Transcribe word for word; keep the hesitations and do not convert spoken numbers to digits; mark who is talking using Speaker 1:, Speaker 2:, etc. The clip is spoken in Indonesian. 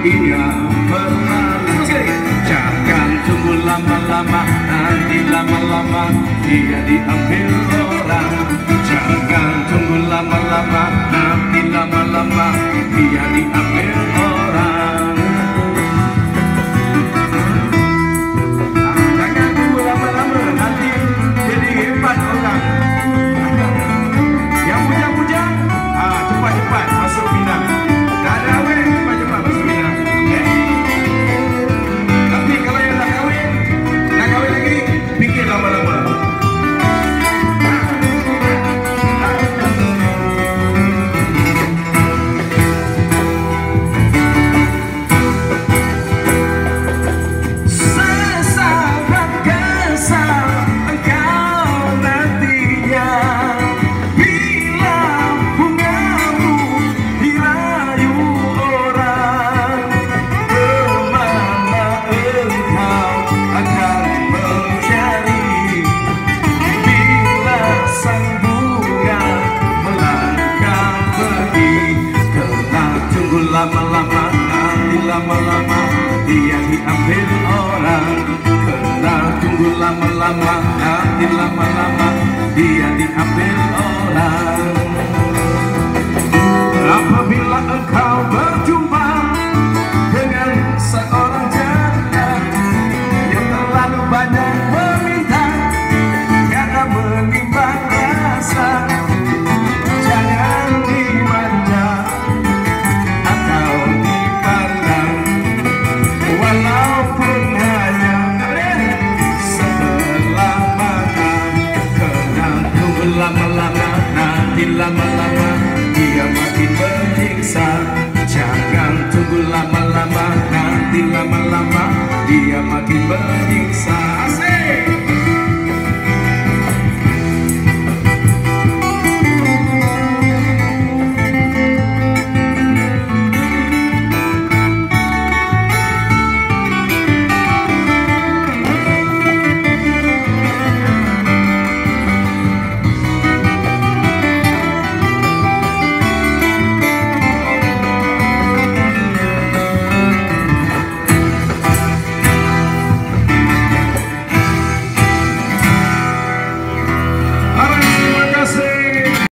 Speaker 1: ia berlalu. Jangan tunggu lama-lama, nanti lama-lama dia diambil orang. Jangan tunggu lama-lama, nanti lama-lama dia diambil orang. Ah, jangan tunggu lama-lama, nanti jadi hebat orang. Yang puja-puja, ah, cepat-cepat masuk Minang. Dah ada weh, cepat-cepat masuk Minang. Okay? Tapi kalau yang nak kahwin, nak kahwin lagi, fikir lama-lama. Lama-lama, nanti lama-lama dia diambil orang. Kena tunggu lama-lama, nanti lama-lama dia diambil orang. Apabila engkau berjumpa dengan seorang janda yang terlalu banyak meminta karena menimbang rasa, jangan dimanja atau dipandang, walaupun hanya sebelah mata. Kena tunggu lama-lama, nanti lama-lama dia makin menyiksa. Jangan tunggu lama-lama, nanti lama-lama dia makin menyiksa.